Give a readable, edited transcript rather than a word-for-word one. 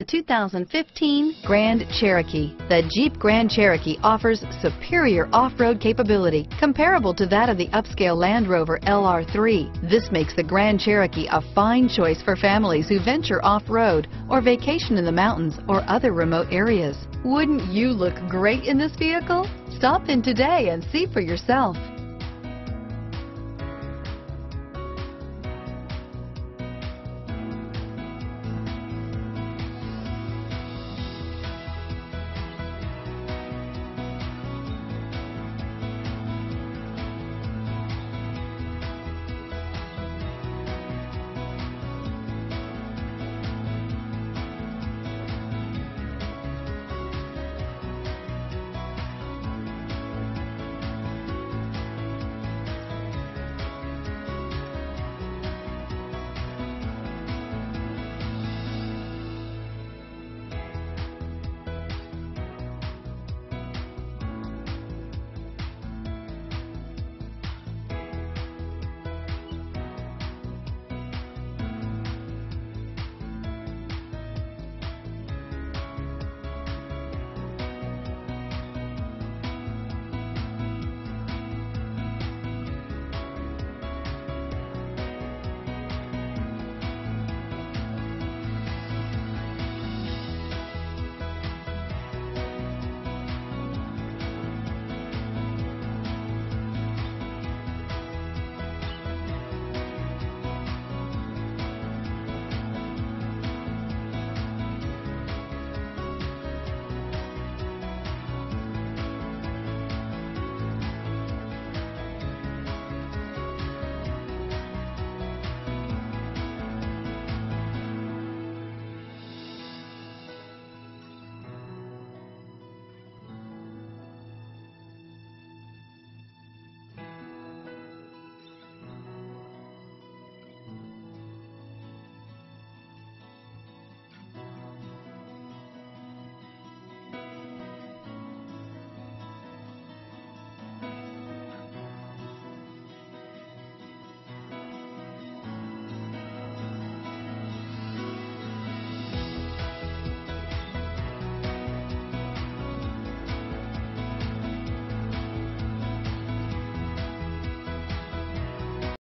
The 2015 Grand Cherokee. The Jeep Grand Cherokee offers superior off-road capability comparable to that of the upscale Land Rover LR3. This makes the Grand Cherokee a fine choice for families who venture off-road or vacation in the mountains or other remote areas. Wouldn't you look great in this vehicle? Stop in today and see for yourself.